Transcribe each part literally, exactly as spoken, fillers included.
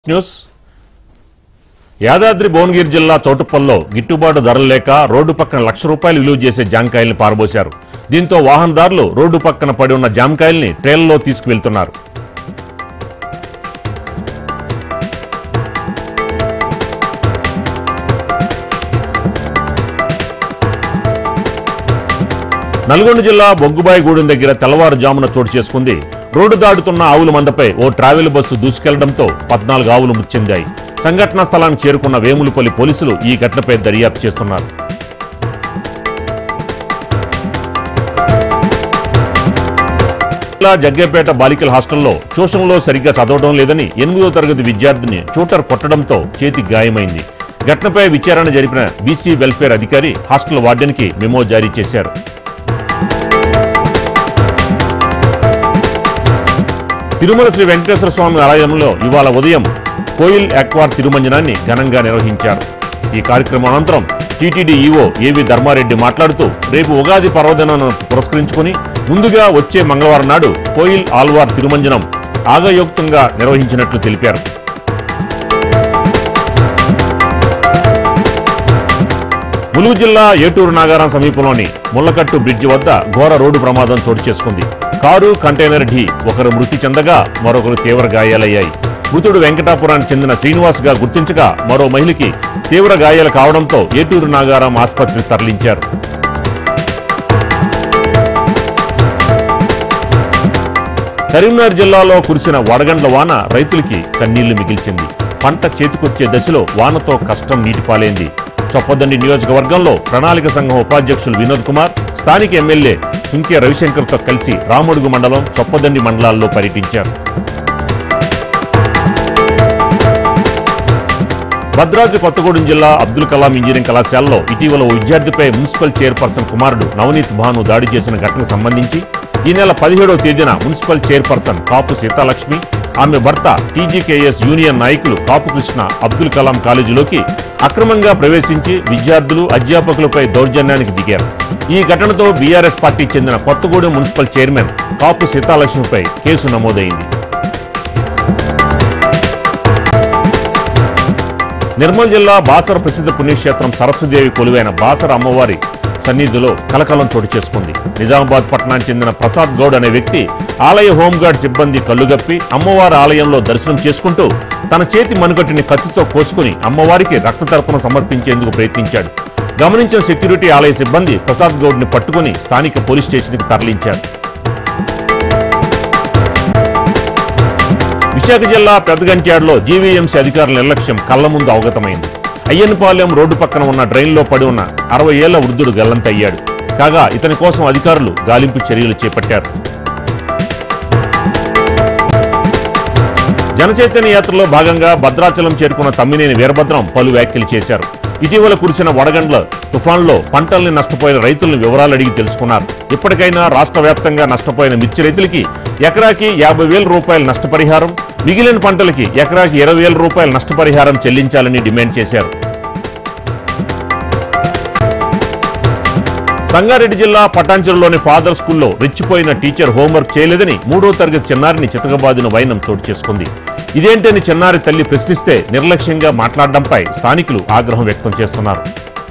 News Yadadri Bhuvanagiri జిల్లా చౌటుప్పల్లో గిట్టుబాటు ధరలు లేక రోడ్డు పక్కన లక్ష రూపాయలు విలువ చేసే జామకాయల్ని పారబోశారు. దీంతో వాహనదారులు రోడ్డు పక్కన పడి ఉన్న జామకాయల్ని ట్రైన్లో తీసుకువెళ్తున్నారు. నల్గొండ జిల్లా బొగ్గుబాయిగూడెం దగ్గర తెల్లవారుజామున చోటు చేసుకుంది. రోడ్డు దాటుతున్న ఆవుల మందపై ఓ ట్రావెల్ బస్సు దూసుకెళ్లడంతో పద్నాలుగు ఆవులు మృతి చెందాయి. సంఘటనా స్థలానికి చేరుకున్న వేములపల్లి పోలీసులు ఈ ఘటనపై దర్యాప్తు చేస్తున్నారు. జగ్గేపేట బాలికల హాస్టల్లో ట్యూషన్లో సరిగ్గా చదవడం లేదని ఎనిమిదో తరగతి విద్యార్థిని షూటర్ కొట్టడంతో చేతి గాయమైంది. ఘటనపై విచారణ జరిపిన బీసీ వెల్ఫేర్ అధికారి హాస్టల్ వార్డెన్కి మెమో జారీ చేశారు. తిరుమల శ్రీ వెంకటేశ్వర స్వామి ఆలయంలో ఇవాళ ఉదయం కోయిల్ అక్వార్ తిరుమంజనాన్ని ఘనంగా నిర్వహించారు. ఈ కార్యక్రమం అనంతరం టీటీడీ ఈవో ఏవి ధర్మారెడ్డి మాట్లాడుతూ రేపు ఉగాది పర్వదినాన్ని పురస్కరించుకుని ముందుగా వచ్చే మంగళవారం నాడు కోయిల్ ఆల్వార్ తిరుమంజనం ఆగయోక్తంగా నిర్వహించినట్లు తెలిపారు. ములుగు జిల్లా ఏటూరు నాగారం సమీపంలోని ముల్లకట్టు బ్రిడ్జి వద్ద ఘోర రోడ్డు ప్రమాదం చోటు చేసుకుంది. కారు కంటైనర్ ఢీ ఒకరు మృతి చెందగా మరొకరు తీవ్ర గాయాలయ్యాయి. మృతుడు వెంకటాపురానికి చెందిన శ్రీనివాస్ గా గుర్తించగా మరో మహిళకి తీవ్ర గాయాలు కావడంతో ఏటూరు నాగారం ఆసుపత్రికి తరలించారు. కరీంనగర్ జిల్లాలో కురిసిన వడగండ్ల వాన రైతులకి కన్నీళ్లు మిగిల్చింది. పంట చేతికొచ్చే దశలో వానతో కష్టం నీటిపాలైంది. చొప్పదండి నియోజకవర్గంలో ప్రణాళిక సంఘం ఉపాధ్యక్షులు వినోద్ కుమార్ స్థానిక ఎమ్మెల్యే సుంకే రవిశంకర్తో కలిసి రామడుగు మండలం చొప్పదండి మండలాల్లో పర్యటించారు. భద్రాద్రి కొత్తగూడెం జిల్లా అబ్దుల్ కలాం ఇంజనీరింగ్ కళాశాలలో ఇటీవల ఓ విద్యార్థిపై మున్సిపల్ చైర్పర్సన్ కుమారుడు నవనీత్ భాను దాడి చేసిన ఘటనకు సంబంధించి ఈ నెల పదిహేడవ తేదీన మున్సిపల్ చైర్పర్సన్ కాపు సీతాలక్ష్మి, ఆమె భర్త టీజీకేఎస్ యూనియన్ నాయకులు కాపు కృష్ణ అబ్దుల్ కలాం కాలేజీలోకి అక్రమంగా ప్రవేశించి విద్యార్థులు అధ్యాపకులపై దౌర్జన్యానికి దిగారు. ఈ ఘటనతో బీఆర్ఎస్ పార్టీకి చెందిన కొత్తగూడెం మున్సిపల్ చైర్మన్ కాపు సీతాలక్ష్మిపై కేసు నమోదైంది. నిర్మల్ జిల్లా బాసర ప్రసిద్ధ పుణ్యక్షేత్రం సరస్వదేవి కొలువైన బాసర అమ్మవారి సన్నిధిలో కలకలం చోటు చేసుకుంది. నిజామాబాద్ పట్టణానికి చెందిన ప్రసాద్ గౌడ్ అనే వ్యక్తి ఆలయ హోంగార్డ్ సిబ్బంది కళ్లుగప్పి అమ్మవారి ఆలయంలో దర్శనం చేసుకుంటూ తన చేతి మనుగట్టుని కత్తితో కోసుకుని అమ్మవారికి రక్త తర్పణ సమర్పించేందుకు ప్రయత్నించాడు. గమనించిన సెక్యూరిటీ ఆలయ సిబ్బంది ప్రసాద్ గౌడ్ ని పట్టుకుని స్థానిక పోలీస్ స్టేషన్కి తరలించారు. విశాఖ జిల్లా పెద్దగంట్యాడులో జీవీఎంసీ అధికారుల నిర్లక్ష్యం కళ్ల ముందు అవగతమైంది. అయ్యన్నపాలెం రోడ్డు పక్కన ఉన్న డ్రైన్లో పడి ఉన్న అరవై ఏళ్ల వృద్ధుడు గల్లంతయ్యాడు. కాగా ఇతని కోసం అధికారులు గాలింపు చర్యలు చేపట్టారు. జనచైతన్య యాత్రలో భాగంగా భద్రాచలం చేరుకున్న తమ్మినేని వీరభద్రం పలు వ్యాఖ్యలు చేశారు. ఇటీవల కురిసిన వడగండ్ల తుఫాన్లో పంటల్ని నష్టపోయిన రైతులను వివరాలు అడిగి తెలుసుకున్నారు. ఇప్పటికైనా రాష్ట్ర వ్యాప్తంగా నష్టపోయిన మిర్చి రైతులకి ఎకరాకి యాభై వేల రూపాయల నష్టపరిహారం, మిగిలిన పంటలకి ఎకరాకి ఇరవై వేల రూపాయల నష్టపరిహారం చెల్లించాలని డిమాండ్ చేశారు. సంగారెడ్డి జిల్లా పటాన్చెరులోని ఫాదర్ స్కూల్లో రెచ్చిపోయిన టీచర్ హోంవర్క్ చేయలేదని మూడో తరగతి చిన్నారిని చితకబాదిన వైనం చోటు చేసుకుంది. ఇదేంటని చిన్నారి తల్లి ప్రశ్నిస్తే నిర్లక్ష్యంగా మాట్లాడడంపై స్థానికులు ఆగ్రహం వ్యక్తం చేస్తున్నారు.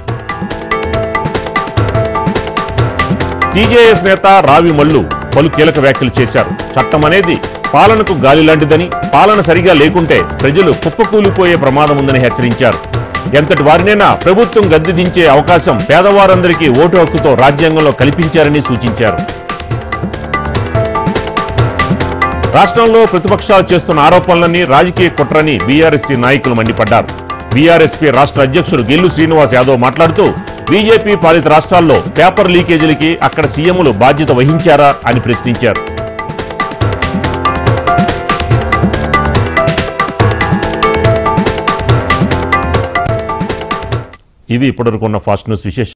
టీజేఎస్ నేత రావి మల్లు పలు కీలక వ్యాఖ్యలు చేశారు. చట్టం అనేది పాలనకు గాలి లాంటిదని, పాలన సరిగా లేకుంటే ప్రజలు కుప్పకూలిపోయే ప్రమాదం ఉందని హెచ్చరించారు. ఎంతటి వారినైనా ప్రభుత్వం గద్దె దించే అవకాశం పేదవారందరికీ ఓటు హక్కుతో రాజ్యాంగంలో కల్పించారని సూచించారు. రాష్ట్రంలో ప్రతిపక్షాలు చేస్తున్న ఆరోపణలన్నీ రాజకీయ కుట్రని బీఆర్ఎస్సీ నాయకులు మండిపడ్డారు. బీఆర్ఎస్పీ రాష్ట్ర అధ్యక్షుడు గెల్లు శ్రీనివాస్ యాదవ్ మాట్లాడుతూ బీజేపీ పాలిత రాష్ట్రాల్లో పేపర్ లీకేజీలకి అక్కడ సీఎంలు బాధ్యత వహించారా అని ప్రశ్నించారు. ఇవి ఇప్పటివరకు ఉన్న ఫాస్ట్ న్యూస్ విశేష